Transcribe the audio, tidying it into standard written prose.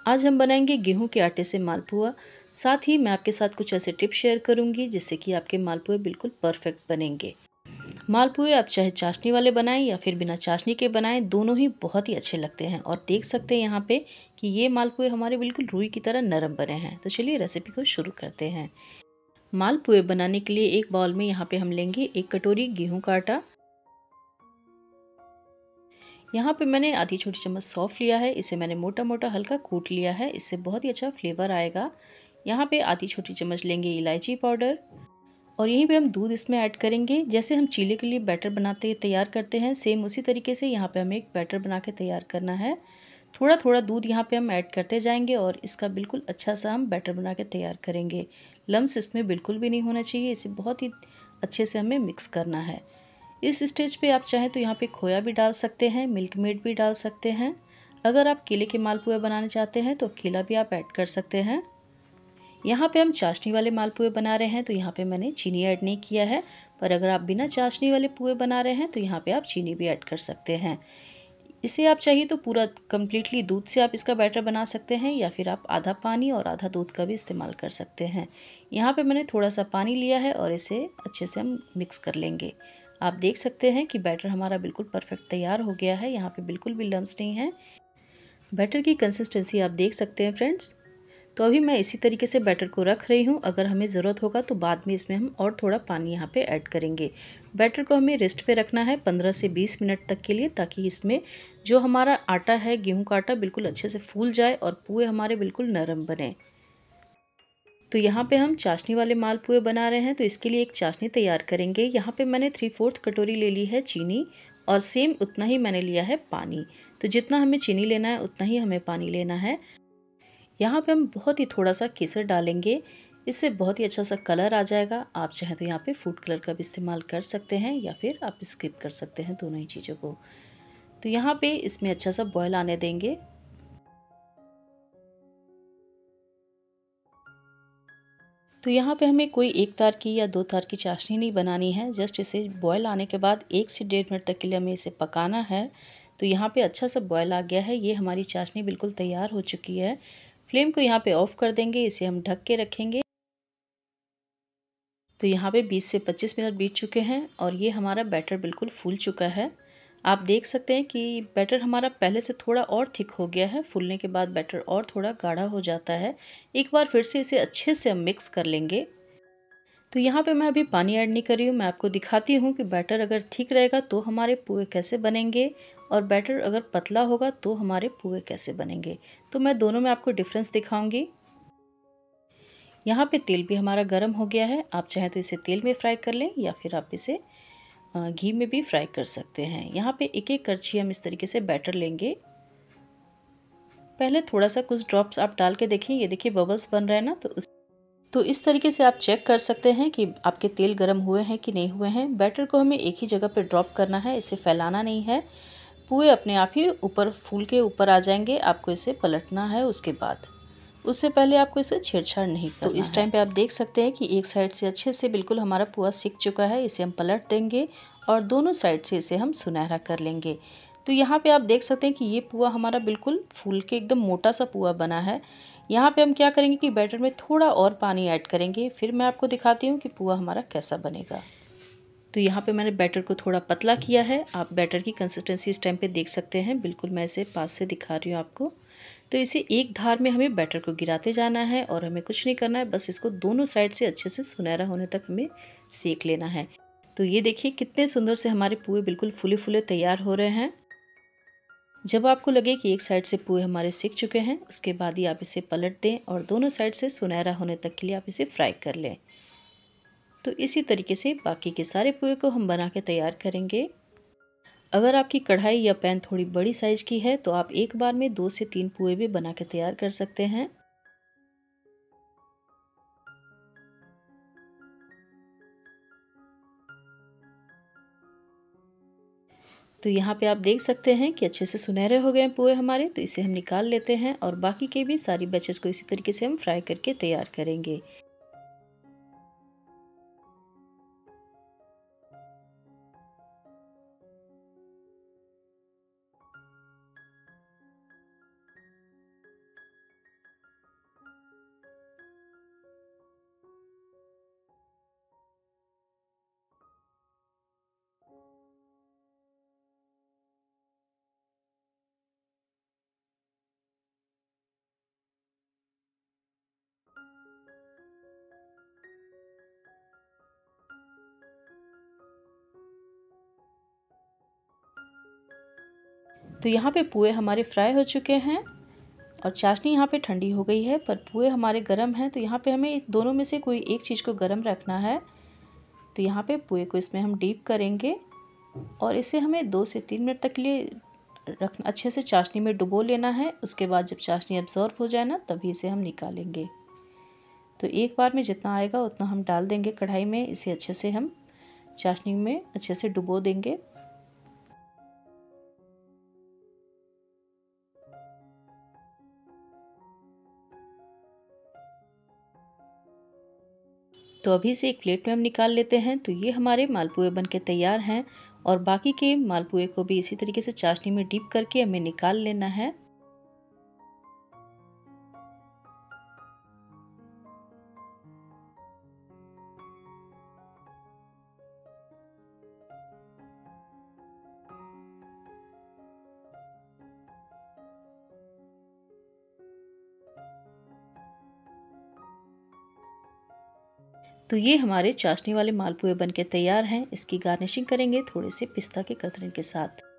आज हम बनाएंगे गेहूं के आटे से मालपुआ। साथ ही मैं आपके साथ कुछ ऐसे टिप्स शेयर करूंगी जिससे कि आपके मालपुए बिल्कुल परफेक्ट बनेंगे। मालपुए आप चाहे चाशनी वाले बनाएं या फिर बिना चाशनी के बनाएं, दोनों ही बहुत ही अच्छे लगते हैं। और देख सकते हैं यहाँ पे कि ये मालपुए हमारे बिल्कुल रुई की तरह नरम बने हैं। तो चलिए रेसिपी को शुरू करते हैं। मालपुए बनाने के लिए एक बाउल में यहाँ पे हम लेंगे 1 कटोरी गेहूं का आटा। यहाँ पे मैंने आधी छोटी चम्मच सौंफ लिया है, इसे मैंने मोटा मोटा हल्का कूट लिया है, इससे बहुत ही अच्छा फ्लेवर आएगा। यहाँ पे आधी छोटी चम्मच लेंगे इलायची पाउडर और यहीं पे हम दूध इसमें ऐड करेंगे। जैसे हम चीले के लिए बैटर बनाते तैयार करते हैं, सेम उसी तरीके से यहाँ पे हमें एक बैटर बना के तैयार करना है। थोड़ा थोड़ा दूध यहाँ पे हम ऐड करते जाएंगे और इसका बिल्कुल अच्छा सा हम बैटर बना के तैयार करेंगे। लम्स इसमें बिल्कुल भी नहीं होना चाहिए, इसे बहुत ही अच्छे से हमें मिक्स करना है। इस स्टेज पे आप चाहें तो यहाँ पे खोया भी डाल सकते हैं, मिल्क मेड भी डाल सकते हैं। अगर आप केले के मालपुए बनाना चाहते हैं तो केला भी आप ऐड कर सकते हैं। यहाँ पे हम चाशनी वाले मालपुए बना रहे हैं तो यहाँ पे मैंने चीनी ऐड नहीं किया है, पर अगर आप बिना चाशनी वाले पुए बना रहे हैं तो यहाँ पे आप चीनी भी ऐड कर सकते हैं। इसे आप चाहिए तो पूरा कम्प्लीटली दूध से आप इसका बैटर बना सकते हैं या फिर आप आधा पानी और आधा दूध का भी इस्तेमाल कर सकते हैं। यहाँ पे मैंने थोड़ा सा पानी लिया है और इसे अच्छे से हम मिक्स कर लेंगे। आप देख सकते हैं कि बैटर हमारा बिल्कुल परफेक्ट तैयार हो गया है, यहाँ पे बिल्कुल भी लम्स नहीं है। बैटर की कंसिस्टेंसी आप देख सकते हैं फ्रेंड्स। तो अभी मैं इसी तरीके से बैटर को रख रही हूँ। अगर हमें ज़रूरत होगा तो बाद में इसमें हम और थोड़ा पानी यहाँ पे ऐड करेंगे। बैटर को हमें रेस्ट पे रखना है 15 से 20 मिनट तक के लिए, ताकि इसमें जो हमारा आटा है, गेहूं का आटा, बिल्कुल अच्छे से फूल जाए और पुए हमारे बिल्कुल नरम बने। तो यहाँ पे हम चाशनी वाले मालपुए बना रहे हैं तो इसके लिए एक चाशनी तैयार करेंगे। यहाँ पे मैंने 3/4 कटोरी ले ली है चीनी और सेम उतना ही मैंने लिया है पानी। तो जितना हमें चीनी लेना है उतना ही हमें पानी लेना है। यहाँ पे हम बहुत ही थोड़ा सा केसर डालेंगे, इससे बहुत ही अच्छा सा कलर आ जाएगा। आप चाहें तो यहाँ पे फूड कलर का भी इस्तेमाल कर सकते हैं या फिर आप स्किप कर सकते हैं दोनों ही चीज़ों को। तो यहाँ पे इसमें अच्छा सा बॉयल आने देंगे। तो यहाँ पे हमें कोई 1 तार की या 2 तार की चाशनी नहीं बनानी है, जस्ट इसे बॉयल आने के बाद 1 से 1.5 मिनट तक के लिए हमें इसे पकाना है। तो यहाँ पे अच्छा सा बॉयल आ गया है, ये हमारी चाशनी बिल्कुल तैयार हो चुकी है। फ्लेम को यहाँ पे ऑफ कर देंगे, इसे हम ढक के रखेंगे। तो यहाँ पे 20 से 25 मिनट बीत चुके हैं और ये हमारा बैटर बिल्कुल फूल चुका है। आप देख सकते हैं कि बैटर हमारा पहले से थोड़ा और थिक हो गया है। फूलने के बाद बैटर और थोड़ा गाढ़ा हो जाता है। एक बार फिर से इसे अच्छे से हम मिक्स कर लेंगे। तो यहाँ पे मैं अभी पानी ऐड नहीं कर रही हूँ, मैं आपको दिखाती हूँ कि बैटर अगर थिक रहेगा तो हमारे पुए कैसे बनेंगे और बैटर अगर पतला होगा तो हमारे पुए कैसे बनेंगे। तो मैं दोनों में आपको डिफरेंस दिखाऊंगी। यहाँ पे तेल भी हमारा गर्म हो गया है। आप चाहें तो इसे तेल में फ्राई कर लें या फिर आप इसे घी में भी फ्राई कर सकते हैं। यहाँ पे एक एक करछी हम इस तरीके से बैटर लेंगे। पहले थोड़ा सा कुछ ड्रॉप्स आप डाल के देखें, ये देखिए बबल्स बन रहे हैं ना, तो इस तरीके से आप चेक कर सकते हैं कि आपके तेल गर्म हुए हैं कि नहीं हुए हैं। बैटर को हमें एक ही जगह पे ड्रॉप करना है, इसे फैलाना नहीं है। पुए अपने आप ही ऊपर फूल के ऊपर आ जाएंगे, आपको इसे पलटना है उसके बाद। उससे पहले आपको इसे छेड़छाड़ नहीं करना है। तो इस टाइम पे आप देख सकते हैं कि एक साइड से अच्छे से बिल्कुल हमारा पुआ सिक चुका है। इसे हम पलट देंगे और दोनों साइड से इसे हम सुनहरा कर लेंगे। तो यहाँ पे आप देख सकते हैं कि ये पुआ हमारा बिल्कुल फूल के एकदम मोटा सा पुआ बना है। यहाँ पे हम क्या करेंगे कि बैटर में थोड़ा और पानी ऐड करेंगे, फिर मैं आपको दिखाती हूँ कि पुआ हमारा कैसा बनेगा। तो यहाँ पे मैंने बैटर को थोड़ा पतला किया है। आप बैटर की कंसिस्टेंसी इस टाइम पे देख सकते हैं, बिल्कुल मैं इसे पास से दिखा रही हूँ आपको। तो इसे एक धार में हमें बैटर को गिराते जाना है और हमें कुछ नहीं करना है, बस इसको दोनों साइड से अच्छे से सुनहरा होने तक हमें सेक लेना है। तो ये देखिए कितने सुंदर से हमारे पुए बिल्कुल फूले फूले तैयार हो रहे हैं। जब आपको लगे कि एक साइड से पुए हमारे सिक चुके हैं, उसके बाद ही आप इसे पलट दें और दोनों साइड से सुनहरा होने तक के लिए आप इसे फ्राई कर लें। तो इसी तरीके से बाकी के सारे पुए को हम बना के तैयार करेंगे। अगर आपकी कढ़ाई या पैन थोड़ी बड़ी साइज़ की है तो आप एक बार में 2 से 3 पुए भी बना के तैयार कर सकते हैं। तो यहाँ पे आप देख सकते हैं कि अच्छे से सुनहरे हो गए हैं पुए हमारे, तो इसे हम निकाल लेते हैं और बाकी के भी सारी बैचेस को इसी तरीके से हम फ्राई करके तैयार करेंगे। तो यहाँ पे पुए हमारे फ्राई हो चुके हैं और चाशनी यहाँ पे ठंडी हो गई है, पर पुए हमारे गरम हैं। तो यहाँ पे हमें दोनों में से कोई एक चीज़ को गरम रखना है। तो यहाँ पे पुए को इसमें हम डीप करेंगे और इसे हमें 2 से 3 मिनट तक के लिए रखना, अच्छे से चाशनी में डुबो लेना है। उसके बाद जब चाशनी एब्जॉर्ब हो जाए ना, तभी इसे हम निकालेंगे। तो एक बार में जितना आएगा उतना हम डाल देंगे कढ़ाई में। इसे अच्छे से हम चाशनी में अच्छे से डुबो देंगे। तो अभी से एक प्लेट में हम निकाल लेते हैं। तो ये हमारे मालपुए बन के तैयार हैं और बाकी के मालपुए को भी इसी तरीके से चाशनी में डीप करके हमें निकाल लेना है। तो ये हमारे चाशनी वाले मालपुए बन के तैयार हैं। इसकी गार्निशिंग करेंगे थोड़े से पिस्ता के कतरन के साथ।